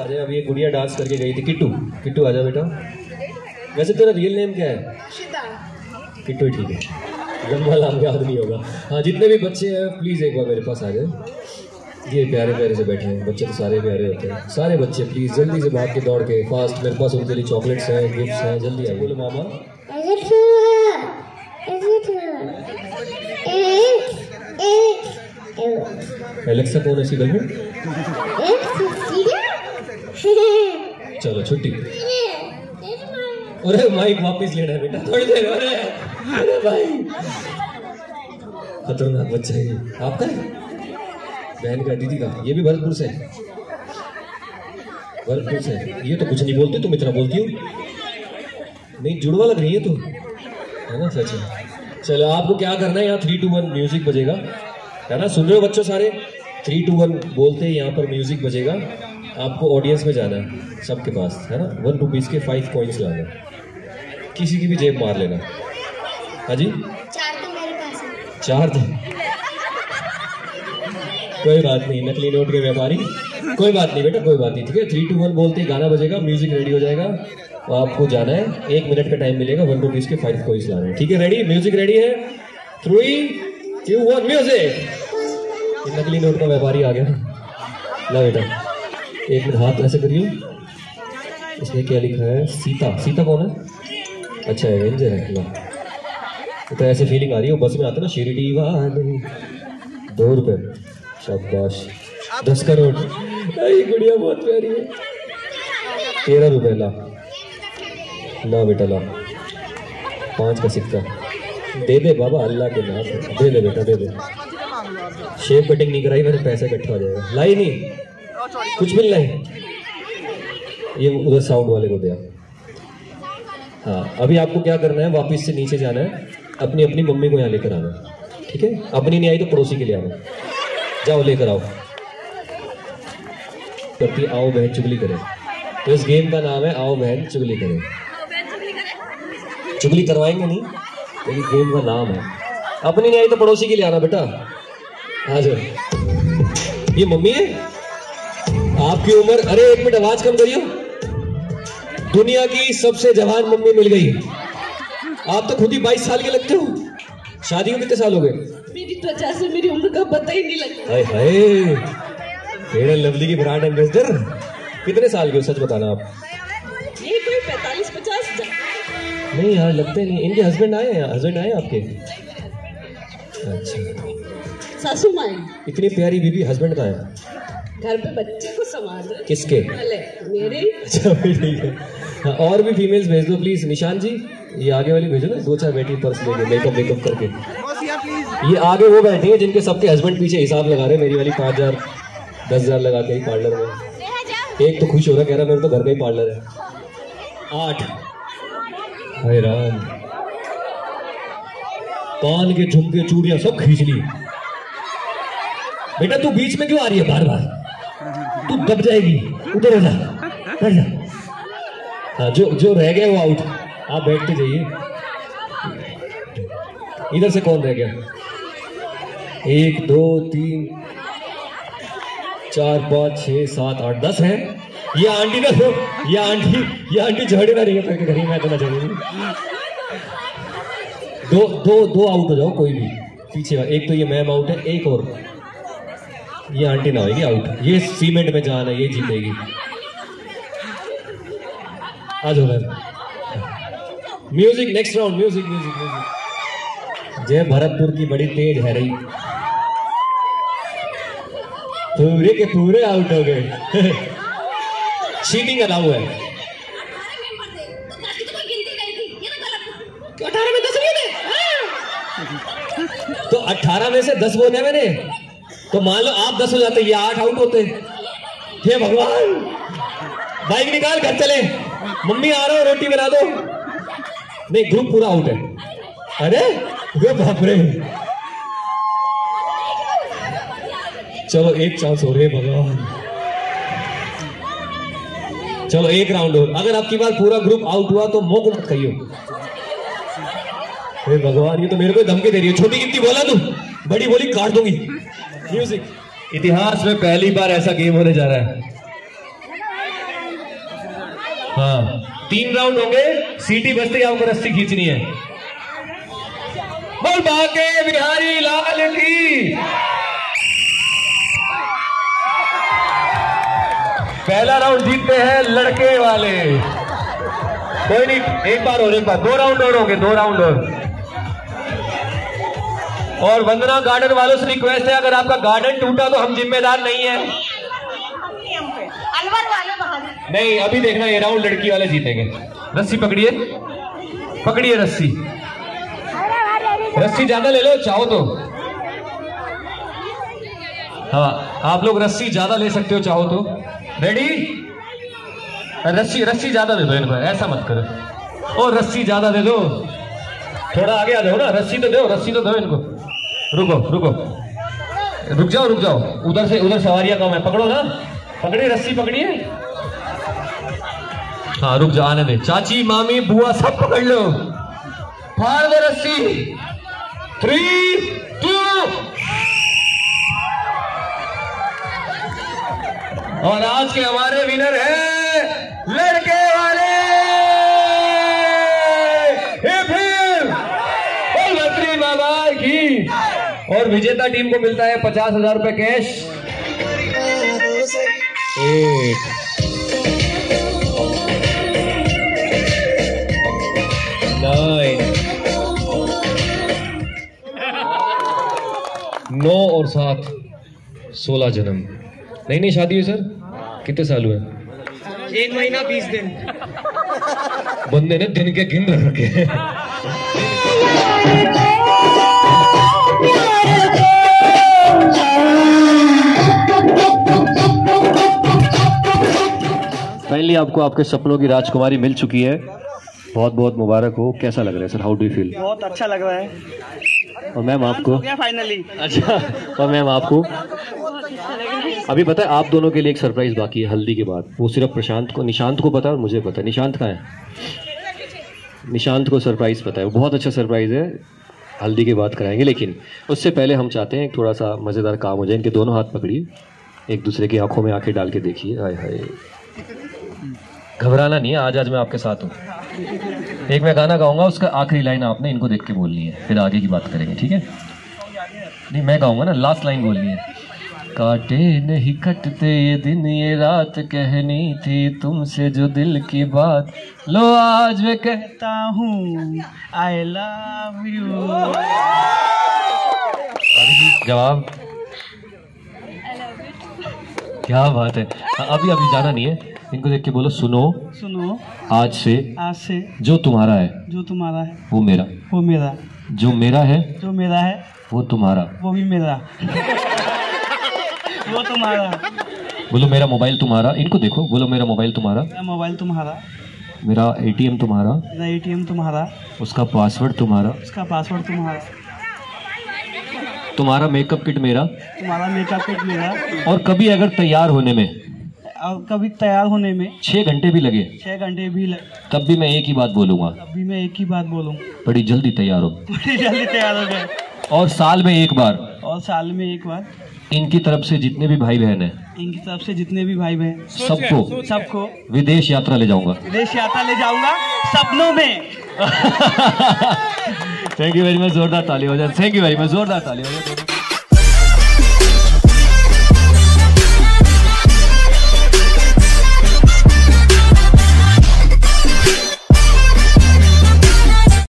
अरे अभी एक गुड़िया डांस करके गई थी, किट्टू। किट्टू आजा बेटा। वैसे तेरा रियल नेम क्या है? किट्टू, ठीक है, लंबा नाम याद नहीं होगा। हाँ, जितने भी बच्चे हैं प्लीज़ एक बार मेरे पास आ जाए। ये प्यारे प्यारे से बैठे हैं बच्चे, तो सारे प्यारे होते हैं। सारे बच्चे प्लीज़ जल्दी से भाग के दौड़ के फास्ट, मेरे पास उनके लिए चॉकलेट्स हैं, गिफ्ट्स हैं, जल्दी आइए। बोलो मामा। एलेक्सा कौन है इसकी गर्लफ्रेंड? चलो छुट्टी। अरे माइक वापस लेना है बेटा, थोड़ी देर। अरे भाई, खतरनाक बच्चा है ये। आपका है? बहन का, दीदी का? ये भी भरतपुर से? भरतपुर से। ये तो कुछ नहीं बोलती, तुम इतना बोलती हो। नहीं, जुड़वा लग रही है तू, है ना? सच है। चलो आपको क्या करना है, यहाँ 3, 2, 1 म्यूजिक बजेगा, है ना? सुन रहे हो बच्चों सारे? 3, 2, 1 बोलते हैं, यहाँ पर म्यूजिक बजेगा। आपको ऑडियंस में जाना है, सबके पास, है ना? 1 रुपीज़ के 5 कॉइन्स लाना, किसी की भी जेब मार लेना। हाँ जी, 4 तो मेरे पास है। 4 थे? कोई बात नहीं, नकली नोट के व्यापारी। कोई बात नहीं बेटा, कोई बात नहीं, ठीक है। 3, 2, 1 बोलते ही गाना बजेगा, म्यूजिक रेडी हो जाएगा, और आपको जाना है। 1 मिनट का टाइम मिलेगा, 1 रुपीज़ के 5 कॉइन्स लाना है, ठीक है? रेडी? म्यूजिक रेडी है? 3, 2, 1 म्यूजिक। नकली नोट का व्यापारी आ गया। ला बेटा, 1 मिनट हाथ ऐसे करिए। इसमें क्या लिखा है? सीता। सीता कौन है? अच्छा, एवेंजर है। ला, तो ऐसे फीलिंग आ रही है, बस में आते ना, शिरडी वाले 2 रुपये, शाबाश। 10 का नोट। ये गुड़िया बहुत प्यारी है। 13 रुपये। ला ला बेटा, ला 5 का सिक्का। दे दे बाबा, अल्लाह के नाम पे दे दे बेटा, दे दे। शेप कटिंग नहीं कराई मैंने, पैसा इकट्ठा हो जाएगा। लाई नहीं, कुछ भी नहीं लाई। ये उधर साउंड वाले को दिया। हाँ, अभी आपको क्या करना है, वापस से नीचे जाना है, अपनी अपनी मम्मी को यहाँ लेकर आना, ठीक है? अपनी नहीं आई तो पड़ोसी के लिए आना। जाओ लेकर आओ। करती आओ बहन चुगली करें। तो इस गेम का नाम है आओ बहन चुगली करें। चुगली करवाएंगे नहीं, लेकिन गेम का नाम है। अपनी नहीं आई तो पड़ोसी के लिए आना बेटा। आ जाओ। ये मम्मी है आपकी उम्र? अरे 1 मिनट आवाज कम करियो। दुनिया की सबसे जवान मम्मी मिल गई। आप तो खुद ही 22 साल के लगते हो। शादी को कितने साल हो गए? मेरी त्वचा से मेरी उम्र का पता ही नहीं लगता। हाय हाय, फेयर एंड लवली की ब्रांड एम्बेसडर। कितने साल के हो, सच बताना आप? ये कोई 45-50 नहीं यार, लगते नहीं। इनके हस्बैंड आए हैं? हस्बैंड आए आपके? अच्छा, सासू माँ। इतनी प्यारी बीबी, हस्बैंड कहाँ है? घर पे बच्चे को संभाल रहे। किसके? मेरे। अच्छा ठीक है। हाँ, और भी फीमेल्स भेज दो प्लीज। निशान जी, ये आगे वाली भेजो ना, 2-4 बेटी पर्स लेके, मेकअप करके। ये आगे वो बैठी है जिनके सबके हस्बैंड पीछे हिसाब लगा रहे। मेरी वाली 5,000 10,000 लगा के ही पार्लर में। एक तो खुश हो रहा, कह रहा मेरे तो घर का ही पार्लर है। 8। हाय राम, कान के झुमके चूड़ियां सब खींच ली। बेटा तू बीच में क्यों आ रही है बार बार? तू दब जाएगी, उधर हो जा, बैठ जा। हाँ, जो रह गया वो आउट। आप बैठते जाइए। इधर से कौन रह गया? 1, 2, 3, 4, 5, 6, 7, 8, 10 है। ये आंटी ना, ये आंटी झड़े ना रही है घर ही। मैं तो ना चलूंगी। दो आउट हो जाओ कोई भी पीछे। एक तो ये मैम आउट है, एक और ये आंटी ना होगी आउट। ये सीमेंट में जान है, ये जीतेगी। आ जाओ ma'am. Music, next round. Music music music. जय भरतपुर की बड़ी तेज है रही। पूरे के पूरे आउट हो गए। चीटिंग अलाउ है। 18 में 10 लिए थे। तो 18 में से 10 बोले मैंने, तो मान लो आप 10 हो जाते, ये 8 आउट होते। हे भगवान, बाइक निकाल, घर चले। मम्मी आ रहा हो, रोटी बना दो। नहीं, ग्रुप पूरा आउट है। अरे वे बाप रे। चलो एक चांस हो रहे भगवान। चलो एक राउंड और। अगर आपकी बार पूरा ग्रुप आउट हुआ तो मुंह को मत खाइयो। हे भगवान, ये तो मेरे को धमकी दे रही है। छोटी गिनती बोला तू, बड़ी बोली काट दूंगी। म्यूजिक। इतिहास में पहली बार ऐसा गेम होने जा रहा है। हाँ 3 राउंड होंगे, सीटी बजते ही आपको रस्सी खींचनी है। बोल बाके बिहारी लाल की। पहला राउंड जीतते हैं लड़के वाले। कोई नहीं, एक बार और 2 राउंड और होंगे, 2 राउंड और वंदना गार्डन वालों से रिक्वेस्ट है, अगर आपका गार्डन टूटा तो हम जिम्मेदार नहीं है। अलवर वाले बाहर नहीं, अभी देखना ये राउंड लड़की वाले जीतेंगे। रस्सी पकड़िए, पकड़िए रस्सी, रस्सी ज्यादा ले लो चाहो तो। हाँ आप लोग रस्सी ज्यादा ले सकते हो चाहो तो। रेडी? रस्सी ज्यादा दे दो इनको, ऐसा मत करो। और रस्सी ज्यादा दे दो, थोड़ा आगे आ जाओ ना, रस्सी तो दो, रस्सी तो दो इनको। रुको रुको, रुक जाओ, उधर सवारियां कम है, पकड़ो ना, पकड़िए रस्सी पकड़िए। हाँ रुक जाओ, आने दे, चाची मामी बुआ सब पकड़ लो, फाड़ दो रस्सी। 3 2 और आज के हमारे विनर हैं लड़के वाले। बाबा की। और विजेता टीम को मिलता है 50,000 रुपए कैश। 8 9 9 और 7 16 जन्म। नहीं शादी हुई सर? कितने साल हुए? 1 महीना 20 दिन। बंदे ने दिन के गिन रखे। फाइनली आपको आपके सपनों की राजकुमारी मिल चुकी है, बहुत बहुत मुबारक हो। कैसा लग रहा है sir? How do you feel? बहुत अच्छा लग रहा है। और मैम आपको? फाइनली। अच्छा, और मैम आपको? अभी पता है आप दोनों के लिए एक सरप्राइज बाकी है हल्दी के बाद। वो सिर्फ प्रशांत को, निशांत को पता है और मुझे पता है। निशांत कहाँ है? निशांत को सरप्राइज पता है, वो बहुत अच्छा सरप्राइज है, हल्दी के बाद कराएंगे। लेकिन उससे पहले हम चाहते हैं थोड़ा सा मज़ेदार काम हो जाए। इनके दोनों हाथ पकड़िए, एक दूसरे की आंखों में आंखें डाल के देखिए। हाय हाय, घबराना नहीं है, आज मैं आपके साथ हूँ। एक मैं गाना गाऊंगा, उसका आखिरी लाइन आपने इनको देख के बोलनी है, फिर आगे की बात करेंगे, ठीक है? नहीं मैं गाऊंगा ना, लास्ट लाइन बोलनी है। काटे नहीं कटते ये दिन ये रात, कहनी थी तुमसे जो दिल की बात, लो आज मैं कहता हूँ आई लव यू। जवाब? क्या बात है। अभी जाना नहीं है, इनको देख के बोलो सुनो आज से जो तुम्हारा है वो मेरा, जो मेरा है वो तुम्हारा, वो भी मेरा, वो तुम्हारा। बोलो मेरा मोबाइल तुम्हारा, इनको देखो, बोलो मेरा मोबाइल तुम्हारा, मेरा मोबाइल तुम्हारा, मेरा एटीएम तुम्हारा, मेरा एटीएम तुम्हारा, उसका पासवर्ड तुम्हारा, उसका पासवर्ड तुम्हारा, तुम्हारा मेकअप किट मेरा, तुम्हारा मेकअप किट मेरा। और कभी अगर तैयार होने में 6 घंटे भी लगे, तब भी मैं एक ही बात बोलूंगा, बड़ी जल्दी तैयार हो, गए। और साल में एक बार, इनकी तरफ से जितने भी भाई बहन हैं, सबको विदेश यात्रा ले जाऊंगा, सपनों में। थैंक यू वेरी मच, जोरदार ताली हो जाए। थैंक यू वेरी मच, जोरदार ताली हो जाए।